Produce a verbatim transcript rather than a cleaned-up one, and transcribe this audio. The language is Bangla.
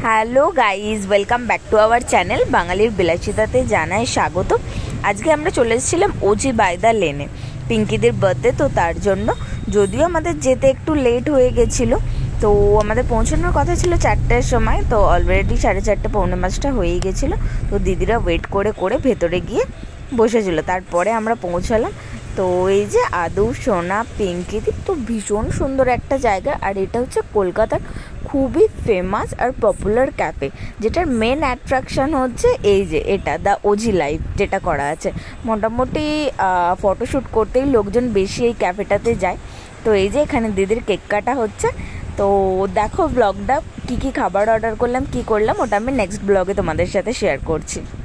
Hello guys, welcome back to our channel বাঙালির বিলাসিতাতে জানাই স্বাগত। আজকে আমরা চলে এসেছিলাম ওজি বাই দ্য লেনে, পিঙ্কিদের বার্থডে, তো তার জন্য যদিও আমাদের যেতে একটু লেট হয়ে গেছিলো, তো আমাদের পৌঁছানোর কথা ছিল চারটের সময়, তো অলরেডি সাড়ে চারটে পৌনে পাঁচটা হয়েই গেছিলো। তো দিদিরা ওয়েট করে করে ভেতরে গিয়ে বসেছিল, তারপরে আমরা পৌঁছালাম। তো এই যে আদৌ, সোনা, পিঙ্কিদি, তো ভীষণ সুন্দর একটা জায়গা। আর এটা হচ্ছে কলকাতার খুবই ফেমাস আর পপুলার ক্যাফে, যেটার মেন অ্যাট্রাকশান হচ্ছে এই যে এটা দ্য ওজি লাইভ, যেটা করা আছে। মোটামুটি ফটোশ্যুট করতেই লোকজন বেশি এই ক্যাফেটাতে যায়। তো এই যে এখানে দিদির কেক কাটা হচ্ছে। তো দেখো ব্লগটা, কী কী খাবার অর্ডার করলাম, কী করলাম, ওটা আমি নেক্সট ব্লগে তোমাদের সাথে শেয়ার করছি।